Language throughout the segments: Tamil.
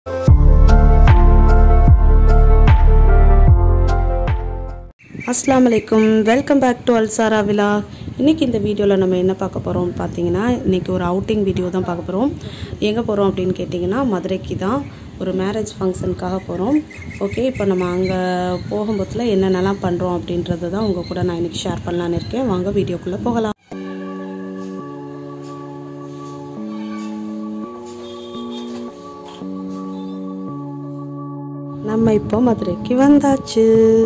अस्सलामु अलैकुम, welcome back to Alsara villa. इनकी இந்த வீடியோல நம்ம என்ன பார்க்க போறோம் பாத்தீங்கன்னா, இன்னைக்கு ஒரு அவுட்டிங் வீடியோ தான் பார்க்க போறோம். எங்க போறோம் அப்படினு கேட்டிங்கனா மதுரைக்கு தான் ஒரு மேரேஜ் ஃபங்க்ஷனுக்காக போறோம். ஓகே, இப்போ நம்ம அங்க போகும்போதுல என்னென்னலாம் பண்றோம் அப்படின்றது தான் உங்க கூட நான் இன்னைக்கு ஷேர் பண்ணலாம்னு இருக்கேன். வாங்க வீடியோக்குள்ள போகலாம். நம்ம இப்போ மதுரைக்கு வந்தாச்சு.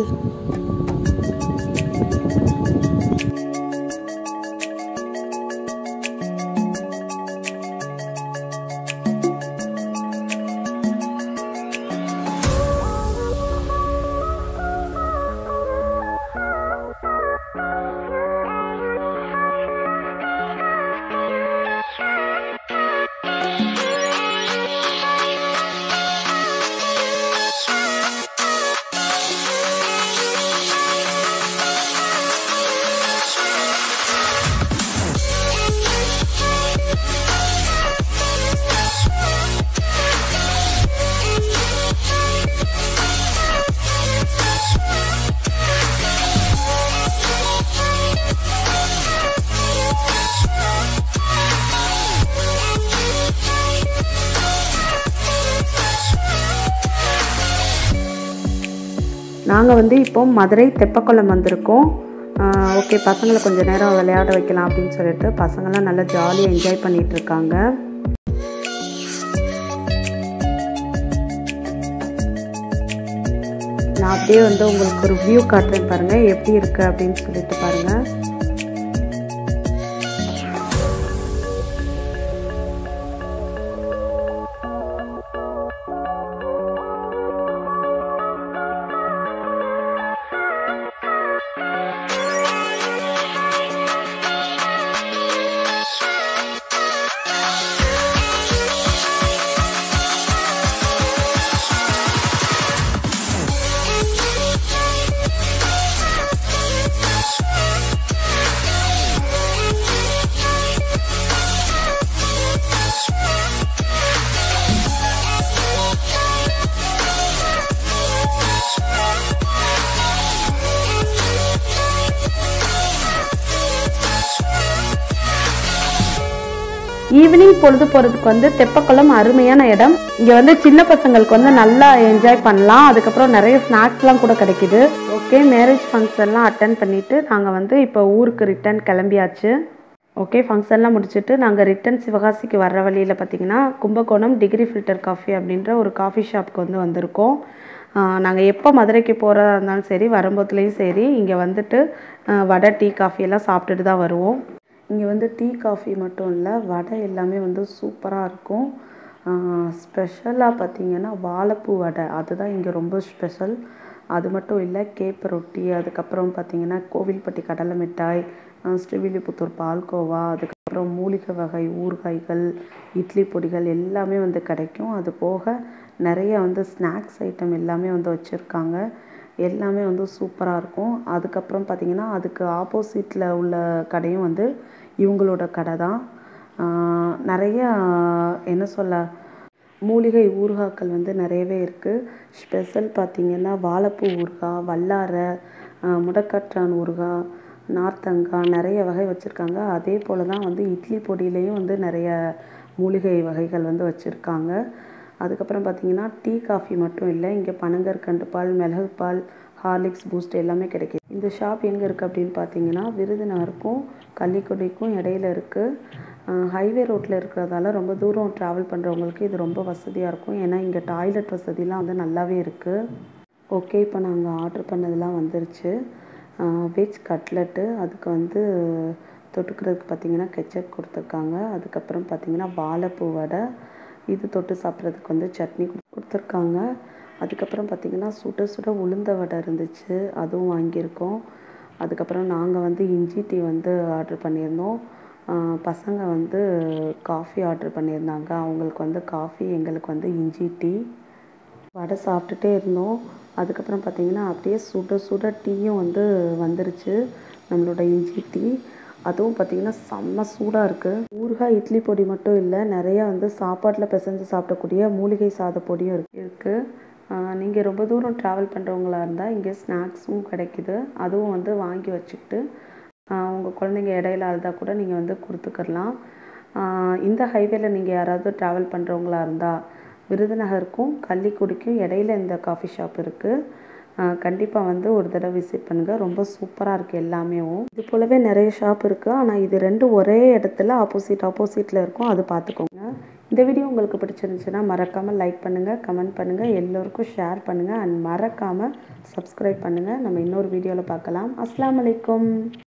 நாங்கள் வந்து இப்போ மதுரை தெப்பக்குளம் வந்திருக்கோம். ஓகே, பசங்களை கொஞ்சம் நேரம் விளையாட வைக்கலாம் அப்படின்னு சொல்லிட்டு பசங்கள்லாம் நல்லா ஜாலியாக என்ஜாய் பண்ணிகிட்டு இருக்காங்க. நான் அப்படியே வந்து உங்களுக்கு ஒரு வியூ காட்டுறேன் பாருங்கள், எப்படி இருக்குது அப்படின்னு சொல்லிட்டு பாருங்கள். ஈவினிங் பொழுது போகிறதுக்கு வந்து தெப்பக்குளம் அருமையான இடம். இங்கே வந்து சின்ன பசங்களுக்கு வந்து நல்லா என்ஜாய் பண்ணலாம். அதுக்கப்புறம் நிறைய ஸ்நாக்ஸ்லாம் கூட கிடைக்கிது. ஓகே, மேரேஜ் ஃபங்க்ஷன்லாம் அட்டன் பண்ணிவிட்டு நாங்கள் வந்து இப்போ ஊருக்கு ரிட்டர்ன் கிளம்பியாச்சு. ஓகே, ஃபங்க்ஷன்லாம் முடிச்சுட்டு நாங்கள் ரிட்டன் சிவகாசிக்கு வர்ற வழியில் பார்த்திங்கன்னா கும்பகோணம் டிகிரி ஃபில்டர் காஃபி அப்படின்ற ஒரு காஃபி ஷாப்புக்கு வந்து வந்திருக்கோம். நாங்கள் எப்போ மதுரைக்கு போகிறதா இருந்தாலும் சரி, வரும்போதுலேயும் சரி, இங்கே வந்துட்டு வடை டீ காஃபியெல்லாம் சாப்பிட்டுட்டு தான் வருவோம். இங்கே வந்து டீ காஃபி மட்டும் இல்லை, வடை எல்லாமே வந்து சூப்பராக இருக்கும். ஸ்பெஷலாக பார்த்திங்கன்னா வாழைப்பூ வடை, அதுதான் இங்கே ரொம்ப ஸ்பெஷல். அது மட்டும் இல்லை, கேப்பை ரொட்டி, அதுக்கப்புறம் பார்த்திங்கன்னா கோவில்பட்டி கடலை மிட்டாய், ஸ்ரீவில்லிபுத்தூர் பால்கோவா, அதுக்கப்புறம் மூலிகை வகை ஊறுகாய்கள், இட்லி பொடிகள் எல்லாமே வந்து கிடைக்கும். அது போக நிறைய வந்து ஸ்நாக்ஸ் ஐட்டம் எல்லாமே வந்து வச்சுருக்காங்க. எல்லாமே வந்து சூப்பராக இருக்கும். அதுக்கப்புறம் பார்த்திங்கன்னா அதுக்கு ஆப்போசிட்டில் உள்ள கடையும் வந்து இவங்களோட கடை தான். நிறையா என்ன சொல்ல, மூலிகை ஊறுகாய்கள் வந்து நிறையவே இருக்குது. ஸ்பெஷல் பார்த்திங்கன்னா வாழைப்பூ ஊறுகாய், வல்லாரை, முடக்கற்றான் ஊறுகாய், நார்த்தங்காய், நிறைய வகை வச்சுருக்காங்க. அதே போல் தான் வந்து இட்லி பொடியிலையும் வந்து நிறைய மூலிகை வகைகள் வந்து வச்சுருக்காங்க. அதுக்கப்புறம் பார்த்திங்கன்னா டீ காஃபி மட்டும் இல்லை, இங்கே பனங்கற்கண்டு பால், மிளகு பால், ஹார்லிக்ஸ், பூஸ்ட் எல்லாமே கிடைக்கிது. இந்த ஷாப் எங்கே இருக்குது அப்படின்னு பார்த்தீங்கன்னா விருதுநகருக்கும் கள்ளிக்குடிக்கும் இடையில இருக்குது. ஹைவே ரோட்டில் இருக்கிறதால ரொம்ப தூரம் ட்ராவல் பண்ணுறவங்களுக்கு இது ரொம்ப வசதியாக இருக்கும். ஏன்னா இங்கே டாய்லெட் வசதிலாம் வந்து நல்லாவே இருக்குது. ஓகே, இப்போ நாங்கள் ஆர்டர் பண்ணதெல்லாம் வந்துருச்சு. வெஜ் கட்லெட்டு, அதுக்கு வந்து தொட்டுக்கிறதுக்கு பார்த்திங்கன்னா கெச்சப் கொடுத்துருக்காங்க. அதுக்கப்புறம் பார்த்திங்கன்னா வாழைப்பூ வடை, இது தொட்டு சாப்பிட்றதுக்கு வந்து சட்னி கொடுத்துருக்காங்க. அதுக்கப்புறம் பார்த்திங்கன்னா சுட சுட உளுந்த வடை இருந்துச்சு, அதுவும் வாங்கியிருக்கோம். அதுக்கப்புறம் நாங்கள் வந்து இஞ்சி டீ வந்து ஆர்டர் பண்ணியிருந்தோம். பசங்க வந்து காஃபி ஆர்டர் பண்ணியிருந்தாங்க. அவங்களுக்கு வந்து காஃபி, எங்களுக்கு வந்து இஞ்சி டீ. வடை சாப்பிட்டுட்டே இருந்தோம். அதுக்கப்புறம் பார்த்திங்கன்னா அப்படியே சுட சுட டீயும் வந்து வந்துருச்சு, நம்மளோட இஞ்சி டீ. அதுவும் பார்த்திங்கன்னா செம்ம சூடாக இருக்குது. ஊறுகாய் இட்லி பொடி மட்டும் இல்லை, நிறையா வந்து சாப்பாட்டில் பிசைஞ்சு சாப்பிடக்கூடிய மூலிகை சாத பொடியும் இருக்குது. நீங்கள் ரொம்ப தூரம் ட்ராவல் பண்ணுறவங்களா இருந்தால் இங்கே ஸ்நாக்ஸும் கிடைக்குது. அதுவும் வந்து வாங்கி வச்சுக்கிட்டு உங்கள் குழந்தைங்க இடையில அழுதால் கூட நீங்கள் வந்து கொடுத்துக்கலாம். இந்த ஹைவேல நீங்கள் யாராவது ட்ராவல் பண்ணுறவங்களா இருந்தால் விருதுநகருக்கும் கள்ளிக்குடிக்கும் இடையில இந்த காஃபி ஷாப் இருக்குது. கண்டிப்பாக வந்து ஒரு தடவை விசிட் பண்ணுங்கள். ரொம்ப சூப்பராக இருக்குது எல்லாமே. இது போலவே நிறைய ஷாப் இருக்குது, ஆனால் இது ரெண்டும் ஒரே இடத்துல ஆப்போசிட்டில் இருக்கும். அது பார்த்துக்கோங்க. இந்த வீடியோ உங்களுக்கு பிடிச்சிருந்துச்சுன்னா மறக்காமல் லைக் பண்ணுங்கள், கமெண்ட் பண்ணுங்கள், எல்லோருக்கும் ஷேர் பண்ணுங்கள் அண்ட் மறக்காமல் சப்ஸ்கிரைப் பண்ணுங்கள். நம்ம இன்னொரு வீடியோவில் பார்க்கலாம். அஸ்ஸலாமு அலைக்கும்.